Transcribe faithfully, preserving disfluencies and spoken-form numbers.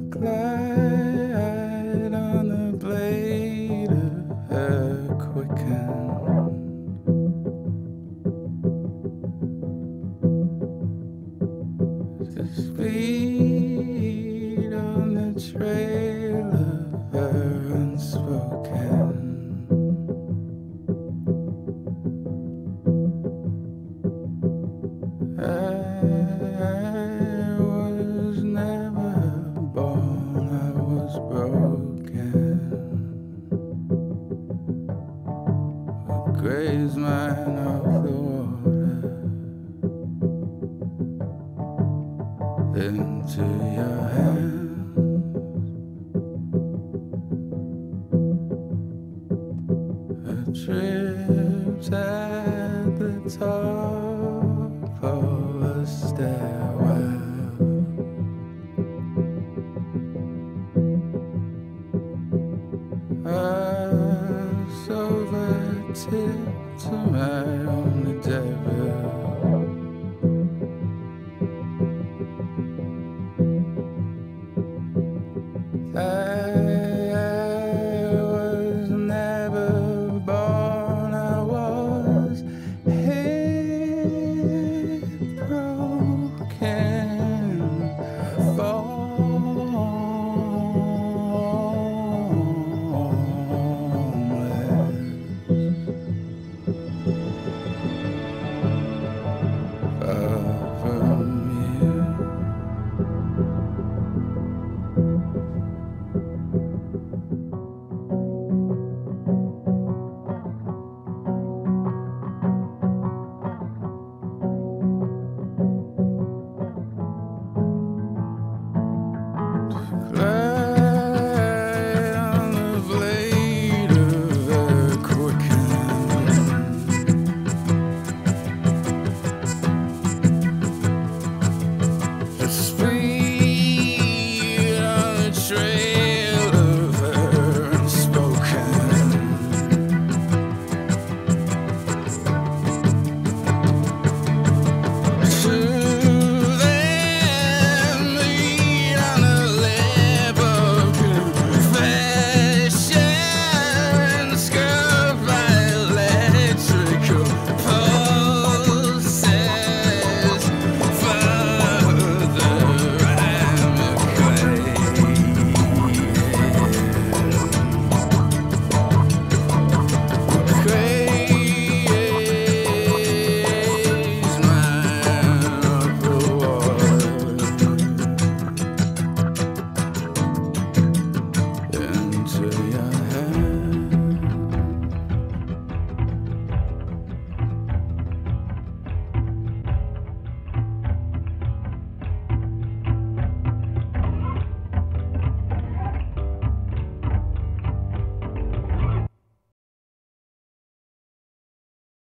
glide on the blade of her quicken. To speed on the trail of her unspoken. I was never born, I was broken. A grazed man off the water into your hands. A trip at the top of a stairwell. I sold the tip to my only devil.